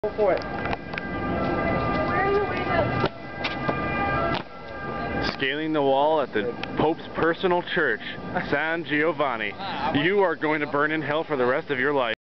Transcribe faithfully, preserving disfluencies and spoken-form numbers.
Go for it. Where are you waiting? Scaling the wall at the Pope's personal church, San Giovanni. You are going to burn in hell for the rest of your life.